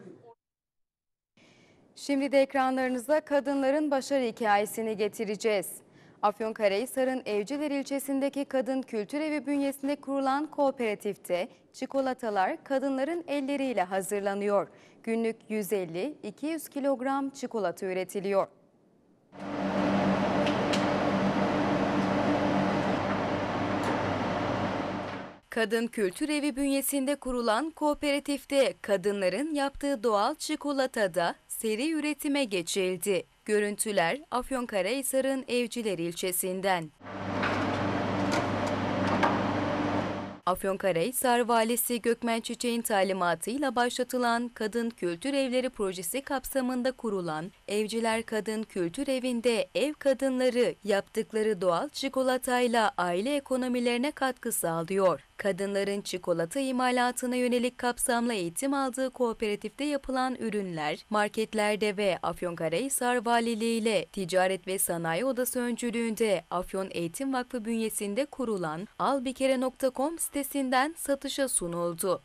Speaker 1: Şimdi de ekranlarınıza kadınların başarı hikayesini getireceğiz. Afyonkarahisar'ın Evciler ilçesindeki Kadın Kültür Evi bünyesinde kurulan kooperatifte çikolatalar kadınların elleriyle hazırlanıyor. Günlük yüz elli iki yüz kilogram çikolata üretiliyor. Kadın Kültür Evi bünyesinde kurulan kooperatifte kadınların yaptığı doğal çikolatada seri üretime geçildi. Görüntüler Afyonkarahisar'ın Evciler ilçesinden. Afyonkarahisar Valisi Gökmen Çiçek'in talimatıyla başlatılan Kadın Kültür Evleri projesi kapsamında kurulan Evciler Kadın Kültür Evi'nde ev kadınları yaptıkları doğal çikolatayla aile ekonomilerine katkı sağlıyor. Kadınların çikolata imalatına yönelik kapsamlı eğitim aldığı kooperatifte yapılan ürünler, marketlerde ve Afyonkarahisar Valiliği ile Ticaret ve Sanayi Odası öncülüğünde Afyon Eğitim Vakfı bünyesinde kurulan albikere nokta com sitesinden satışa sunuldu.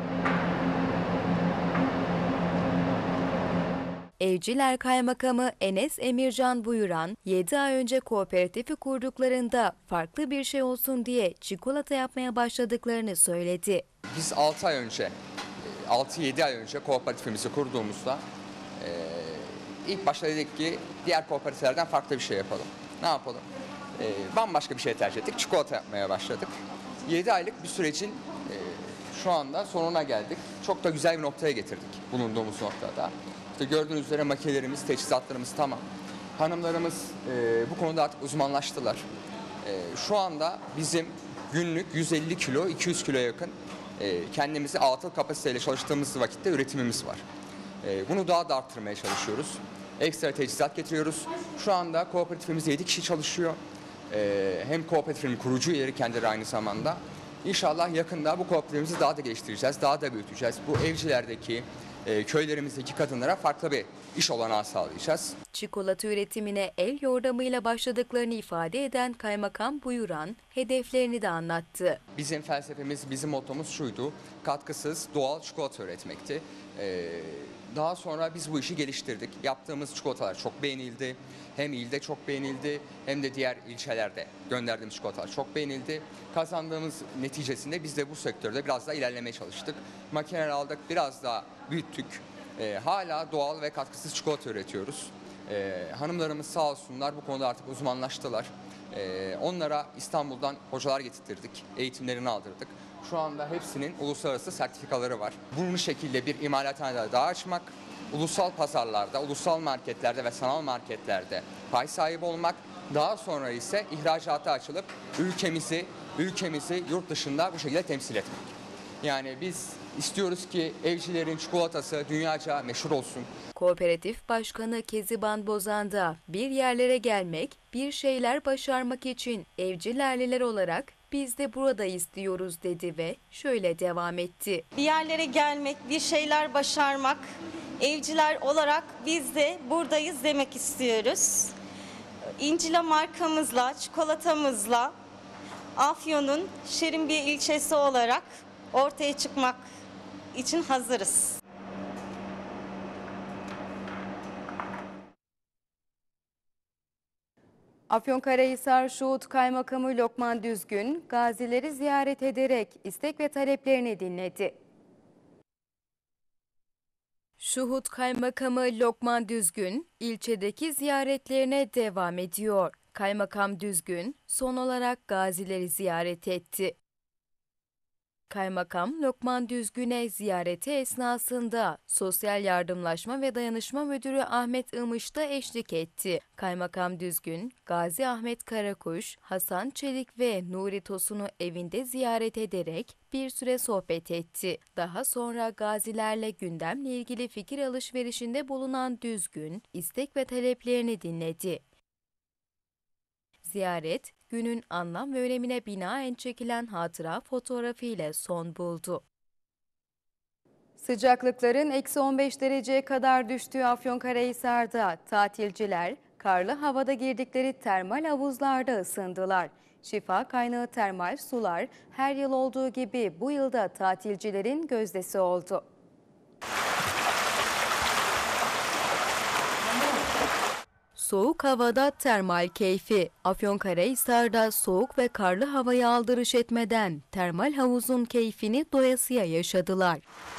Speaker 1: Evciler Kaymakamı Enes Emircan Buyuran, yedi ay önce kooperatifi kurduklarında farklı bir şey olsun diye çikolata yapmaya başladıklarını söyledi.
Speaker 15: Biz altı ay önce, altı yedi ay önce kooperatifimizi kurduğumuzda ilk başta dedik ki diğer kooperatiflerden farklı bir şey yapalım. Ne yapalım? Bambaşka bir şey tercih ettik. Çikolata yapmaya başladık. yedi aylık bir sürecin şu anda sonuna geldik. Çok da güzel bir noktaya getirdik bulunduğumuz noktada. İşte gördüğünüz üzere makinelerimiz, teçhizatlarımız tamam. Hanımlarımız e, bu konuda artık uzmanlaştılar. E, şu anda bizim günlük yüz elli kilo, iki yüz kiloya yakın e, kendimizi atıl kapasiteyle çalıştığımız vakitte üretimimiz var. E, bunu daha da arttırmaya çalışıyoruz. Ekstra teçhizat getiriyoruz. Şu anda kooperatifimiz yedi kişi çalışıyor. E, hem kooperatifin kurucu üyeleri kendileri aynı zamanda. İnşallah yakında bu kooperatifimizi daha da geliştireceğiz, daha da büyüteceğiz. Bu evcilerdeki, e, köylerimizdeki kadınlara farklı bir iş olanağı sağlayacağız.
Speaker 1: Çikolata üretimine el yordamıyla başladıklarını ifade eden Kaymakam Buyuran, hedeflerini de anlattı.
Speaker 15: Bizim felsefemiz, bizim mottomuz şuydu, katkısız doğal çikolata üretmekti. Ee, daha sonra biz bu işi geliştirdik. Yaptığımız çikolatalar çok beğenildi. Hem ilde çok beğenildi hem de diğer ilçelerde gönderdiğimiz çikolatalar çok beğenildi. Kazandığımız neticesinde biz de bu sektörde biraz daha ilerlemeye çalıştık. Makineler aldık, biraz daha büyüttük. Ee, hala doğal ve katkısız çikolata üretiyoruz. Ee, hanımlarımız sağ olsunlar bu konuda artık uzmanlaştılar. Ee, onlara İstanbul'dan hocalar getirttirdik, eğitimlerini aldırdık. Şu anda hepsinin uluslararası sertifikaları var. Bu şekilde bir imalathanede daha açmak, ulusal pazarlarda, ulusal marketlerde ve sanal marketlerde pay sahibi olmak, daha sonra ise ihracata açılıp ülkemizi, ülkemizi yurt dışında bu şekilde temsil etmek. Yani biz istiyoruz ki evcilerin çikolatası dünyaca meşhur olsun.
Speaker 1: Kooperatif Başkanı Keziban Bozan da bir yerlere gelmek, bir şeyler başarmak için evcilerliler olarak biz de buradayız diyoruz dedi ve şöyle devam etti.
Speaker 16: Bir yerlere gelmek, bir şeyler başarmak, evciler olarak biz de buradayız demek istiyoruz. İncila markamızla, çikolatamızla Afyon'un şirin bir ilçesi olarak ortaya çıkmak için hazırız.
Speaker 1: Afyonkarahisar Şuhut Kaymakamı Lokman Düzgün, gazileri ziyaret ederek istek ve taleplerini dinledi. Şuhut Kaymakamı Lokman Düzgün, ilçedeki ziyaretlerine devam ediyor. Kaymakam Düzgün, son olarak gazileri ziyaret etti. Kaymakam Lokman Düzgün'e ziyareti esnasında Sosyal Yardımlaşma ve Dayanışma Müdürü Ahmet Imış da eşlik etti. Kaymakam Düzgün, Gazi Ahmet Karakuş, Hasan Çelik ve Nuri Tosun'u evinde ziyaret ederek bir süre sohbet etti. Daha sonra gazilerle gündemle ilgili fikir alışverişinde bulunan Düzgün, istek ve taleplerini dinledi. Ziyaret, günün anlam ve önemine binaen çekilen hatıra fotoğrafı ile son buldu. Sıcaklıkların eksi on beş dereceye kadar düştüğü Afyonkarahisar'da tatilciler karlı havada girdikleri termal havuzlarda ısındılar. Şifa kaynağı termal sular her yıl olduğu gibi bu yılda tatilcilerin gözdesi oldu. Soğuk havada termal keyfi. Afyonkarahisar'da soğuk ve karlı havaya aldırış etmeden termal havuzun keyfini doyasıya yaşadılar.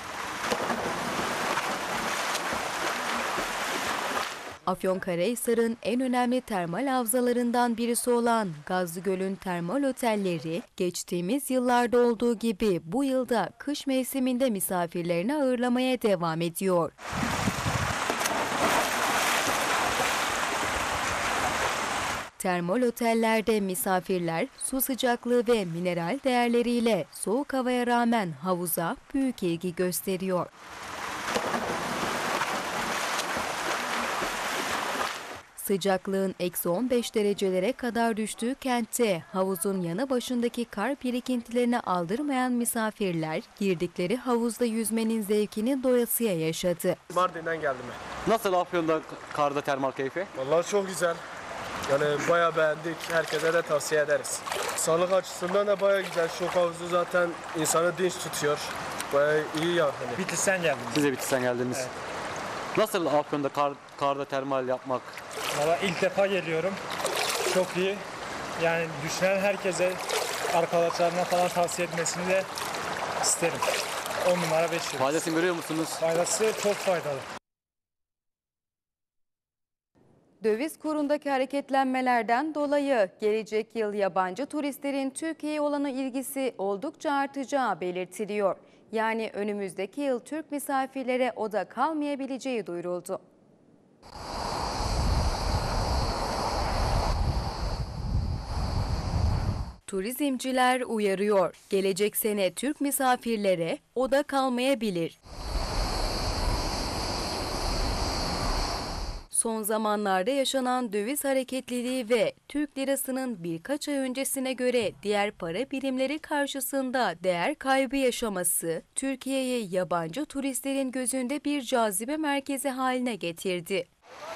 Speaker 1: Afyonkarahisar'ın en önemli termal havzalarından birisi olan Gazlıgöl'ün termal otelleri geçtiğimiz yıllarda olduğu gibi bu yılda kış mevsiminde misafirlerini ağırlamaya devam ediyor. Termal otellerde misafirler su sıcaklığı ve mineral değerleriyle soğuk havaya rağmen havuza büyük ilgi gösteriyor. Sıcaklığın eksi on beş derecelere kadar düştüğü kentte havuzun yanı başındaki kar birikintilerini aldırmayan misafirler girdikleri havuzda yüzmenin zevkini doyasıya yaşadı.
Speaker 17: Mardin'den geldim ben.
Speaker 18: Nasıl Afyon'da karda termal keyfi?
Speaker 17: Vallahi çok güzel. Yani bayağı beğendik. Herkese de tavsiye ederiz. Sağlık açısından da bayağı güzel. Şok havuzu zaten insanı dinç tutuyor. Bayağı iyi yani.
Speaker 18: Bitlis'ten geldim. Siz de Bitlis'ten geldiniz. Evet. Nasıl Afyon'da kar, karda termal yapmak?
Speaker 20: Valla ilk defa geliyorum. Çok iyi. Yani düşünen herkese, arkadaşlarına falan tavsiye etmesini de isterim. on numara beş yıl.
Speaker 18: Faydasını görüyor musunuz?
Speaker 20: Faydası çok faydalı.
Speaker 1: Döviz kurundaki hareketlenmelerden dolayı gelecek yıl yabancı turistlerin Türkiye'ye olan ilgisi oldukça artacağı belirtiliyor. Yani önümüzdeki yıl Türk misafirlere oda kalmayabileceği duyuruldu. Turizmciler uyarıyor. Gelecek sene Türk misafirlere oda kalmayabilir. Son zamanlarda yaşanan döviz hareketliliği ve Türk lirasının birkaç ay öncesine göre diğer para birimleri karşısında değer kaybı yaşaması, Türkiye'yi yabancı turistlerin gözünde bir cazibe merkezi haline getirdi.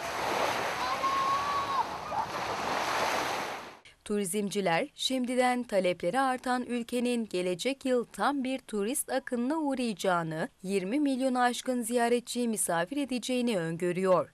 Speaker 1: Turizmciler şimdiden talepleri artan ülkenin gelecek yıl tam bir turist akınına uğrayacağını, yirmi milyonu aşkın ziyaretçiyi misafir edeceğini öngörüyor.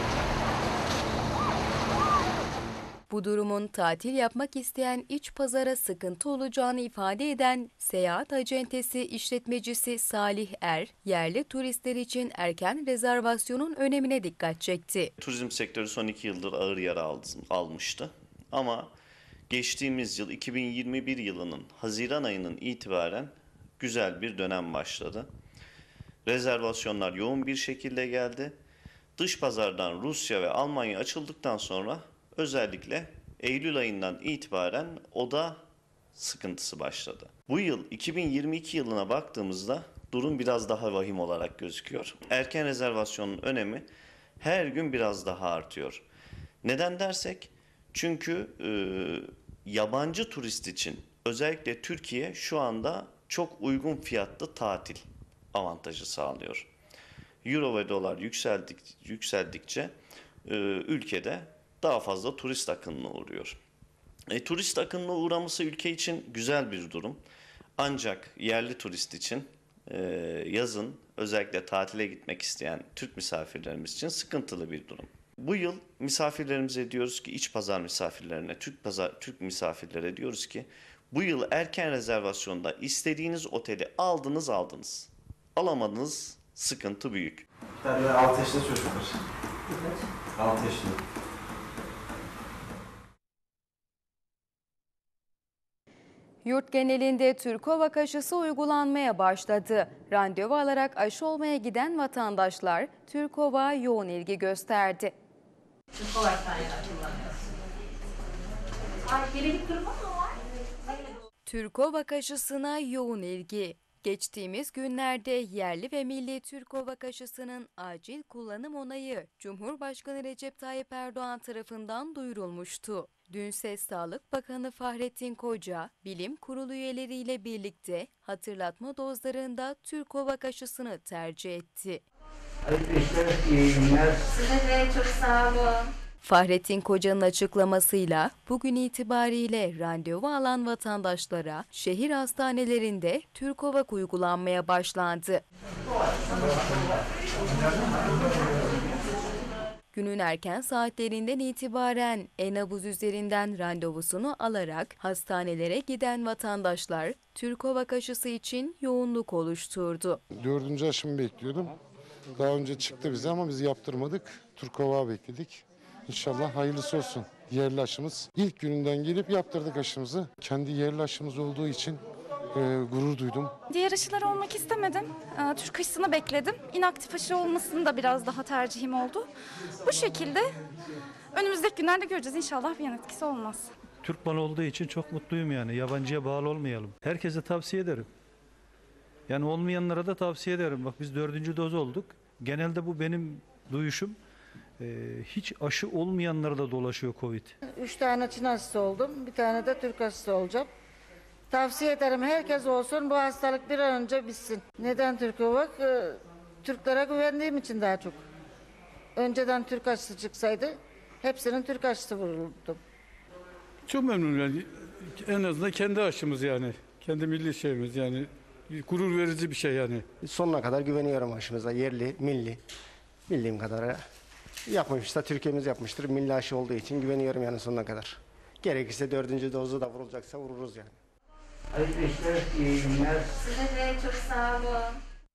Speaker 1: Bu durumun tatil yapmak isteyen iç pazara sıkıntı olacağını ifade eden seyahat acentesi işletmecisi Salih Er, yerli turistler için erken rezervasyonun önemine dikkat çekti.
Speaker 21: Turizm sektörü son iki yıldır ağır yara aldı, almıştı ama geçtiğimiz yıl iki bin yirmi bir yılının Haziran ayının itibaren güzel bir dönem başladı. Rezervasyonlar yoğun bir şekilde geldi. Dış pazardan Rusya ve Almanya açıldıktan sonra özellikle Eylül ayından itibaren oda sıkıntısı başladı. Bu yıl iki bin yirmi iki yılına baktığımızda durum biraz daha vahim olarak gözüküyor. Erken rezervasyonun önemi her gün biraz daha artıyor. Neden dersek? Çünkü e, yabancı turist için özellikle Türkiye şu anda çok uygun fiyatlı tatil avantajı sağlıyor. Euro ve dolar yükseldik, yükseldikçe e, ülkede daha fazla turist akınına uğruyor. E, turist akınına uğraması ülke için güzel bir durum. Ancak yerli turist için e, yazın özellikle tatile gitmek isteyen Türk misafirlerimiz için sıkıntılı bir durum. Bu yıl misafirlerimize diyoruz ki iç pazar misafirlerine, Türk pazar Türk misafirlere diyoruz ki bu yıl erken rezervasyonda istediğiniz oteli aldınız aldınız. Alamadınız, sıkıntı büyük.
Speaker 25: Yani altı yaşında çocuk var. altı yaşında.
Speaker 1: Yurt genelinde Türkovak aşısı uygulanmaya başladı. Randevu alarak aşı olmaya giden vatandaşlar Türkovak'a yoğun ilgi gösterdi.
Speaker 26: Türkovak'tan yana kullanıyorsun. Ay, genetik durumu mu var?
Speaker 1: Türkovak aşısına yoğun ilgi. Geçtiğimiz günlerde yerli ve milli Türkovak aşısının acil kullanım onayı Cumhurbaşkanı Recep Tayyip Erdoğan tarafından duyurulmuştu. Dünse Sağlık Bakanı Fahrettin Koca, bilim kurulu üyeleriyle birlikte hatırlatma dozlarında Türkovak aşısını tercih etti.
Speaker 26: Size de çok sağ olun.
Speaker 1: Fahrettin Koca'nın açıklamasıyla bugün itibariyle randevu alan vatandaşlara şehir hastanelerinde Türkovak uygulanmaya başlandı. Günün erken saatlerinden itibaren e-nabız üzerinden randevusunu alarak hastanelere giden vatandaşlar Türkovak aşısı için yoğunluk oluşturdu.
Speaker 27: Dördüncü aşımı bekliyordum. Daha önce çıktı bize ama biz yaptırmadık. Türkovak'ı bekledik. İnşallah hayırlısı olsun. Yerli aşımız. İlk gününden gelip yaptırdık aşımızı. Kendi yerli aşımız olduğu için e, gurur duydum.
Speaker 28: Diğer aşılar olmak istemedim. E, Türk aşısını bekledim. İnaktif aşı olmasını da biraz daha tercihim oldu. Bu şekilde Önümüzdeki günlerde göreceğiz. İnşallah bir yan etkisi olmaz.
Speaker 3: Türk malı olduğu için çok mutluyum yani. Yabancıya bağlı olmayalım. Herkese tavsiye ederim. Yani olmayanlara da tavsiye ederim. Bak biz dördüncü doz olduk. Genelde bu benim duyuşum. Ee, hiç aşı olmayanlara da dolaşıyor Covid.
Speaker 4: Üç tane Çin aşısı oldum. Bir tane de Türk aşısı olacağım. Tavsiye ederim herkes olsun. Bu hastalık bir an önce bitsin. Neden Türkovak? Ee, Türklere güvendiğim için daha çok. Önceden Türk aşısı çıksaydı hepsinin Türk aşısı vururdum.
Speaker 6: Çok memnunum yani. En azından kendi aşımız yani. Kendi milli şeyimiz yani. Gurur verici bir şey yani.
Speaker 9: Sonuna kadar güveniyorum aşımıza. Yerli, milli. Bildiğim kadarıyla. Yapmışsa Türkiye'miz yapmıştır. Milli aşı olduğu için güveniyorum yani sonuna kadar. Gerekirse dördüncü dozu da vurulacaksa vururuz yani.
Speaker 4: Hayırlı işler, iyi günler. Size de çok sağ olun.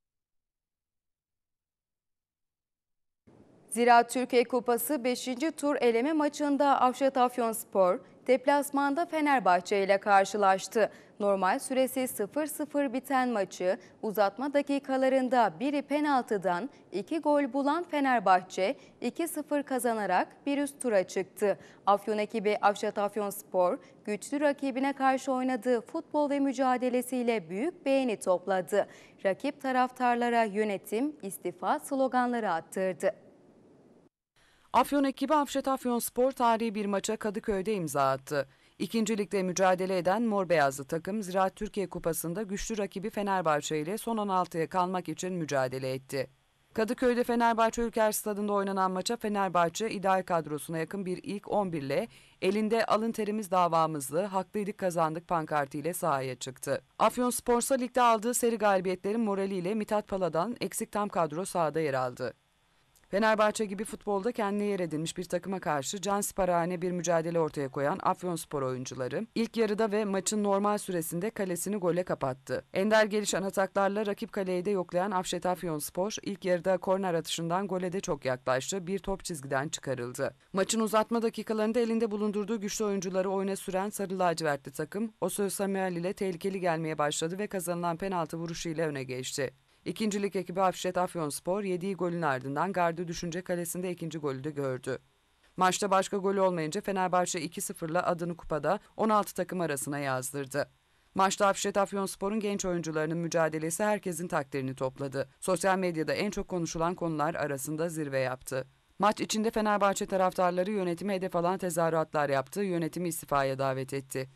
Speaker 1: Ziraat Türkiye Kupası beşinci tur eleme maçında Afşa-Afyonspor deplasmanda Fenerbahçe ile karşılaştı. Normal süresi sıfır sıfır biten maçı uzatma dakikalarında biri penaltıdan iki gol bulan Fenerbahçe iki sıfır kazanarak bir üst tura çıktı. Afyon ekibi Afşa-Afyonspor güçlü rakibine karşı oynadığı futbol ve mücadelesiyle büyük beğeni topladı. Rakip taraftarlara yönetim istifa sloganları attırdı.
Speaker 10: Afyon ekibi Afşa-Afyonspor tarihi bir maça Kadıköy'de imza attı. İkinci ligde mücadele eden Mor Beyazlı takım Ziraat Türkiye Kupası'nda güçlü rakibi Fenerbahçe ile son on altıya kalmak için mücadele etti. Kadıköy'de Fenerbahçe Ülker Stadı'nda oynanan maça Fenerbahçe ideal kadrosuna yakın bir ilk on bir ile elinde alın terimiz davamızlı, haklıydık kazandık pankartı ile sahaya çıktı. Afyonspor'sa ligde aldığı seri galibiyetlerin moraliyle Mithat Pala'dan eksik tam kadro sahada yer aldı. Fenerbahçe gibi futbolda kendine yer edinmiş bir takıma karşı cansiperane bir mücadele ortaya koyan Afyonspor oyuncuları ilk yarıda ve maçın normal süresinde kalesini gole kapattı. Ender gelişen ataklarla rakip kaleyi de yoklayan Afşa-Afyonspor ilk yarıda korner atışından gole de çok yaklaştı. Bir top çizgiden çıkarıldı. Maçın uzatma dakikalarında elinde bulundurduğu güçlü oyuncuları oyuna süren sarı lacivertli takım Osö Samuel ile tehlikeli gelmeye başladı ve kazanılan penaltı vuruşu ile öne geçti. İkincilik ekibi Afşa-Afyonspor yediği golün ardından gardı düşünce kalesinde ikinci golü de gördü. Maçta başka golü olmayınca Fenerbahçe iki sıfırla adını kupada on altı takım arasına yazdırdı. Maçta Afşa-Afyonspor'un genç oyuncularının mücadelesi herkesin takdirini topladı. Sosyal medyada en çok konuşulan konular arasında zirve yaptı. Maç içinde Fenerbahçe taraftarları yönetimi hedef alan tezahüratlar yaptı, yönetimi istifaya davet etti.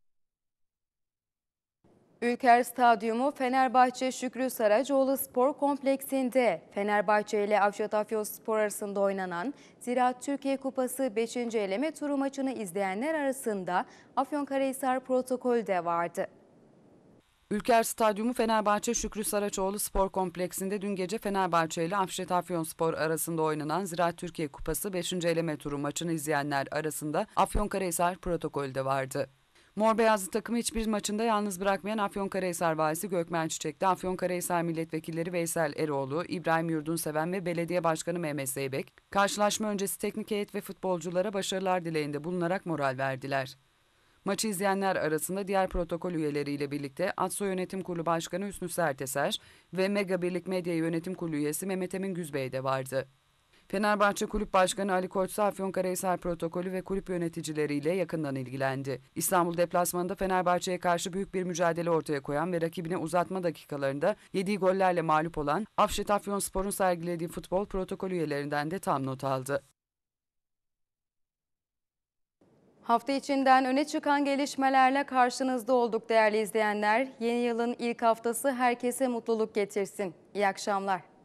Speaker 1: Ülker Stadyumu Fenerbahçe Şükrü Saracoğlu Spor Kompleksinde Fenerbahçe ile Afşa-Afyonspor arasında oynanan Ziraat Türkiye Kupası beşinci eleme turu maçını izleyenler arasında Afyonkarahisar protokolü de vardı.
Speaker 10: Ülker Stadyumu Fenerbahçe Şükrü Saracoğlu Spor Kompleksinde dün gece Fenerbahçe ile Afşa-Afyonspor arasında oynanan Ziraat Türkiye Kupası beşinci eleme turu maçını izleyenler arasında Afyonkarahisar protokolü de vardı. Mor Beyazlı takımı hiçbir maçında yalnız bırakmayan Afyonkarahisar valisi Gökmen Çiçek'te Afyonkarahisar milletvekilleri Veysel Eroğlu, İbrahim Yurdunseven ve belediye başkanı Mehmet Zeybek, karşılaşma öncesi teknik heyet ve futbolculara başarılar dileğinde bulunarak moral verdiler. Maçı izleyenler arasında diğer protokol üyeleriyle birlikte ATSO Yönetim Kurulu Başkanı Hüsnü Serteser ve Mega Birlik Medya Yönetim Kurulu üyesi Mehmet Emin Güzbey de vardı. Fenerbahçe Kulüp Başkanı Ali Koç Afyonkarahisar protokolü ve kulüp yöneticileriyle yakından ilgilendi. İstanbul deplasmanında Fenerbahçe'ye karşı büyük bir mücadele ortaya koyan ve rakibine uzatma dakikalarında yediği gollerle mağlup olan Afşa-Afyonspor'un sergilediği futbol protokol üyelerinden de tam not aldı.
Speaker 1: Hafta içinden öne çıkan gelişmelerle karşınızda olduk değerli izleyenler. Yeni yılın ilk haftası herkese mutluluk getirsin. İyi akşamlar.